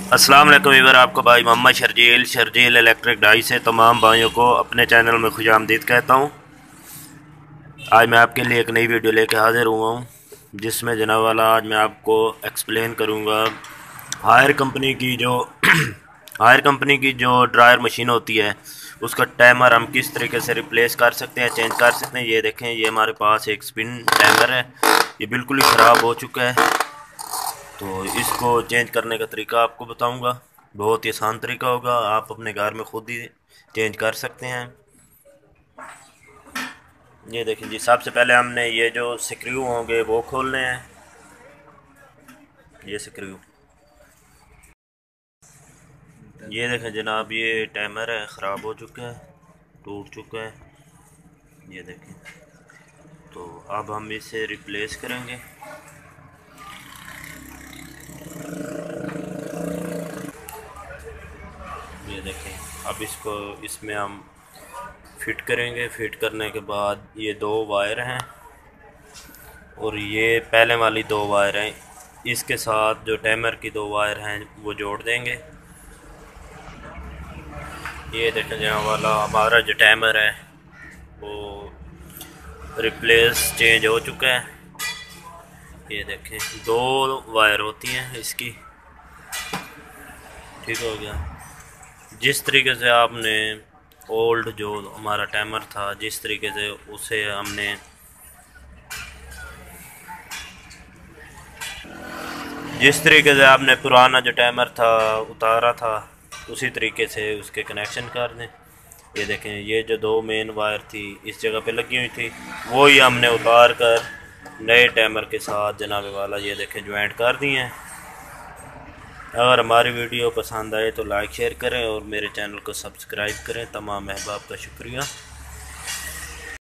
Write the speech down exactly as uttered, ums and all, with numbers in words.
अस्सलाम वालेकुम वीवर, आपको भाई मोहम्मद शर्जील शर्जील इलेक्ट्रिक डाई से तमाम भाइयों को अपने चैनल में खुशामदीद कहता हूँ। आज मैं आपके लिए एक नई वीडियो लेके हाज़िर हुआ हूँ, जिसमें जनाब वाला आज मैं आपको एक्सप्लेन करूँगा हायर कंपनी की जो हायर कंपनी की जो ड्रायर मशीन होती है उसका टाइमर हम किस तरीके से रिप्लेस कर सकते हैं, चेंज कर सकते हैं। ये देखें, ये हमारे पास एक स्पिन टाइमर है, ये बिल्कुल ही ख़राब हो चुका है। तो इसको चेंज करने का तरीका आपको बताऊंगा। बहुत ही आसान तरीका होगा, आप अपने घर में खुद ही चेंज कर सकते हैं। ये देखिए जी, सबसे पहले हमने ये जो स्क्रू होंगे वो खोलने हैं। ये स्क्रू, ये देखें जनाब, ये टाइमर है, ख़राब हो चुका है, टूट चुका है। ये देखें, तो अब हम इसे रिप्लेस करेंगे। ये देखें, अब इसको इसमें हम फिट करेंगे। फिट करने के बाद ये दो वायर हैं और ये पहले वाली दो वायर हैं, इसके साथ जो टाइमर की दो वायर हैं वो जोड़ देंगे। ये देखें जहाँ वाला हमारा जो टाइमर है वो रिप्लेस चेंज हो चुका है। ये देखें, दो वायर होती हैं इसकी, ठीक हो गया। जिस तरीके से आपने ओल्ड जो हमारा टाइमर था, जिस तरीके से उसे हमने जिस तरीके से आपने पुराना जो टाइमर था उतारा था, उसी तरीके से उसके कनेक्शन कर दें। ये देखें, ये जो दो मेन वायर थी इस जगह पे लगी हुई थी, वो ही हमने उतार कर नए टाइमर के साथ जनाब वाला ये देखें ज्वाइंट कर दिए हैं। अगर हमारी वीडियो पसंद आए तो लाइक शेयर करें और मेरे चैनल को सब्सक्राइब करें। तमाम अहबाब का शुक्रिया।